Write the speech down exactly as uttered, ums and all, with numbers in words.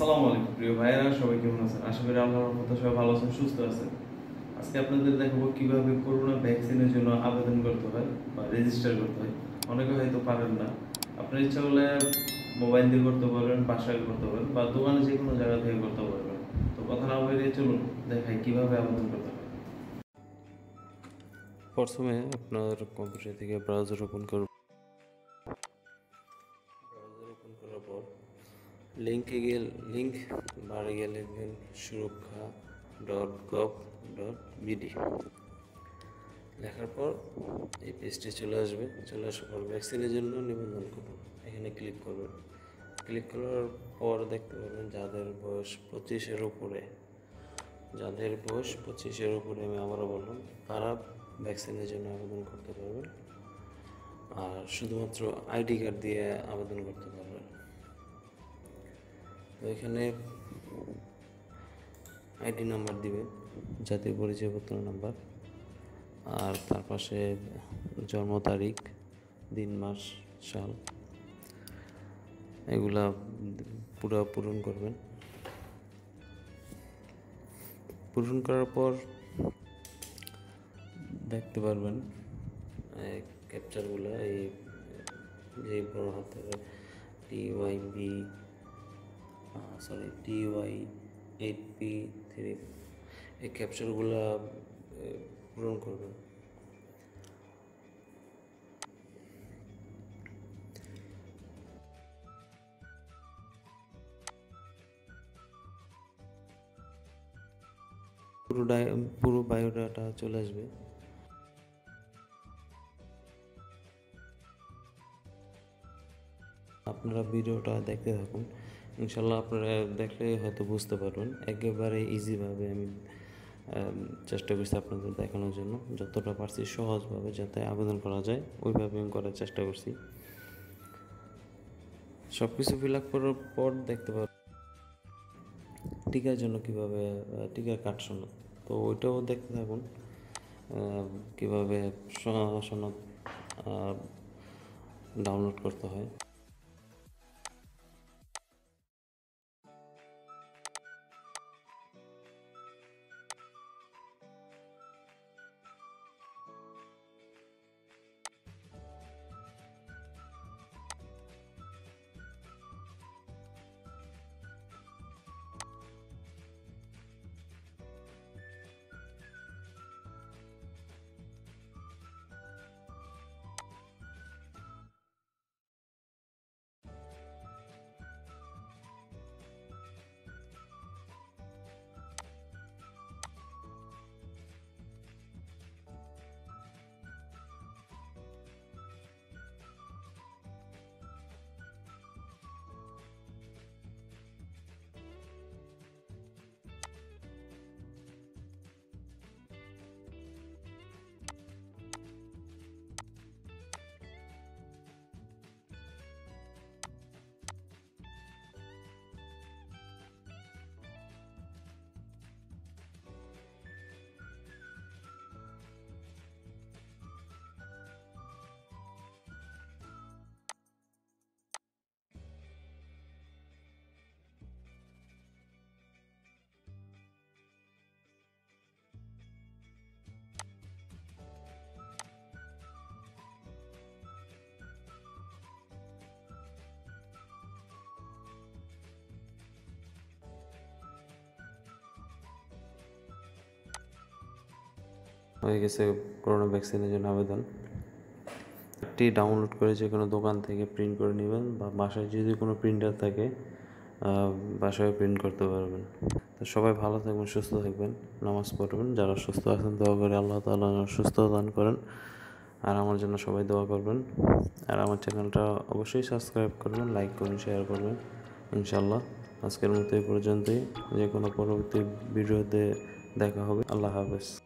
আসসালামু আলাইকুম প্রিয় ভাইয়েরা, সবাই কেমন আছেন? আশা করি আল্লাহর রহমতে সবাই ভালো আছেন, সুস্থ আছেন। আজকে আপনাদের দেখাবো কিভাবে করোনা ভ্যাকসিনের জন্য আবেদন করতে হয় বা রেজিস্টার করতে হয়। অনেকে হয়তো পারেন না। আপনার ইচ্ছা করলে মোবাইল দিয়ে করতে পারবেন, বাসায় করতে পারবেন বা দোকানে যে কোনো জায়গা থেকে করতে পারবেন। তো কথা না বলে চলুন দেখাই কিভাবে আবেদন করতে হয়। প্রথমে আপনার কম্পিউটার থেকে ব্রাউজার ওপেন করবেন। ব্রাউজার ওপেন করার পর লিঙ্কে গিয়ে লিঙ্ক বারে গিয়ে লিখবেন সুরক্ষা ডট গভ ডট বিডি। লেখার পর এই পেজটি চলে আসবে। চলে আসার পর ভ্যাকসিনের জন্য নিবন্ধন করুন, এখানে ক্লিক করবেন। ক্লিক করার পর দেখতে পাবেন যাদের বয়স পঁচিশের উপরে যাদের বয়স পঁচিশের উপরে আমি আবারও বললাম, তারা ভ্যাকসিনের জন্য আবেদন করতে পারবেন। আর শুধুমাত্র আইডি কার্ড দিয়ে আবেদন করতে পারবেন। তো এখানে আইডি নাম্বার দিবেন, জাতীয় পরিচয়পত্র নাম্বার, আর তার পাশে জন্ম তারিখ, দিন, মাস, সাল, এগুলা পুরো পূরণ করবেন। পূরণ করার পর দেখতে পারবেন ক্যাপচারগুলো, এই যে বড় হাতের T Y B sorry T Y eight P three, এই ক্যাপচারগুলো পূরণ করবেন। পুরো পুরো বায়োডাটা চলে আসবে। আপনারা ভিডিওটা দেখতে থাকুন, ইনশাল্লাহ আপনারা দেখলে হয়তো বুঝতে পারবেন। একেবারে ইজিভাবে আমি চেষ্টা করছি আপনাদের দেখানোর জন্য, যতটা পারছি সহজভাবে যাতে আবেদন করা যায় ওইভাবে আমি করার চেষ্টা করছি। সব কিছু ফিল আপ করার পর দেখতে পাবেন টিকার জন্য কীভাবে টিকার কার্ড সনদ, তো ওইটাও দেখতে থাকুন কীভাবে সনদ ডাউনলোড করতে হয়। হয়ে গেছে করোনা ভ্যাকসিনের জন্য আবেদন। একটি ডাউনলোড করে যে কোনো দোকান থেকে প্রিন্ট করে নেবেন, বা বাসায় যদি কোনো প্রিন্টার থাকে বাসায় প্রিন্ট করতে পারবেন। তো সবাই ভালো থাকবেন, সুস্থ থাকবেন, নামাজ পড়বেন। যারা সুস্থ আছেন দোয়া করে আল্লাহ তাআলা সুস্থ দান করেন। আর আমার জন্য সবাই দোয়া করবেন। আর আমার চ্যানেলটা অবশ্যই সাবস্ক্রাইব করবেন, লাইক করবেন, শেয়ার করবেন। ইনশাল্লাহ আজকের মতো এই পর্যন্তই। যে কোনো পরবর্তী ভিডিওতে দেখা হবে। আল্লাহ হাফেজ।